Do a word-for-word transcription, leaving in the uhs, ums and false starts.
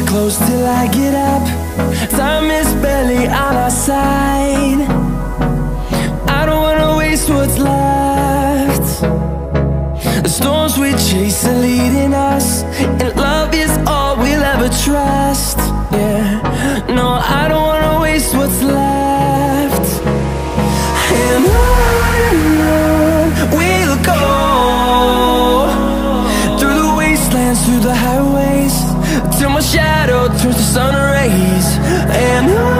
close till I get up. Time is barely on our side. I don't wanna waste what's left. The storms we chase are leading us, and love is all we'll ever trust. Yeah, no, I don't wanna waste what's left. And on and on we'll go, through the wastelands, through the highways, till my shadow turns to sun rays. And on